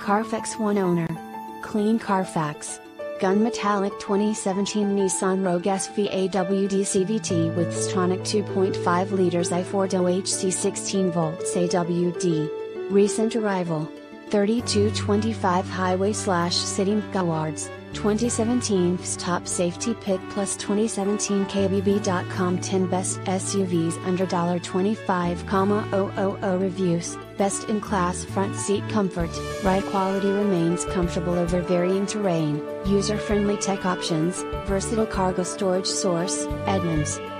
CARFAX One-Owner. Clean Carfax. Gunmetallic 2017 Nissan Rogue SV AWD CVT with Xtronic 2.5 liters I4 DOHC 16 volts AWD. Recent arrival. 3225 Highway/City MPGbrbrAwards, 2017 IIHS Top Safety Pick plus 2017 KBB.com 10 Best SUVs under $25,000 reviews. Best in class front seat comfort, ride quality remains comfortable over varying terrain, user friendly tech options, versatile cargo storage source, Edmunds.